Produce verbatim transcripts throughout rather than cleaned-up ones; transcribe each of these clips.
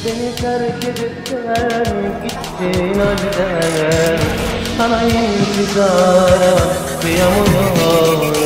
Beni terk edip de gittin halde sana intizara kıyamıyorum.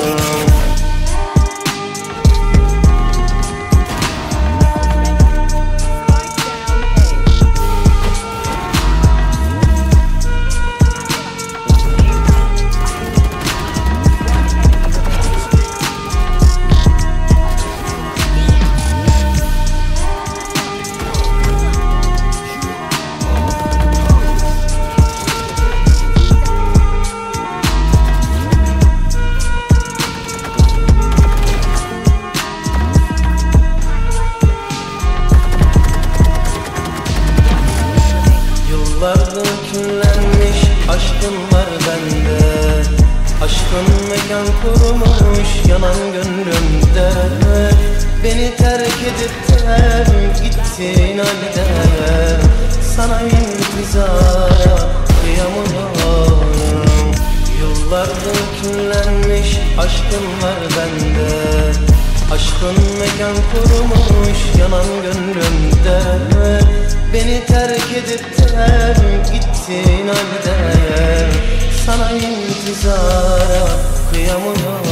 Yıllardır küllenmiş aşkın var bende. Aşkın mekan kurmuş yanan gönlümde. Beni terk edip de gittin halde sana intizara kıyamıyorum. Yıllardır küllenmiş aşkın var bende. Aşkın mekan kurmuş yanan gönlümde. Beni terk edip de gittin halde sana intizara kıyamıyorum.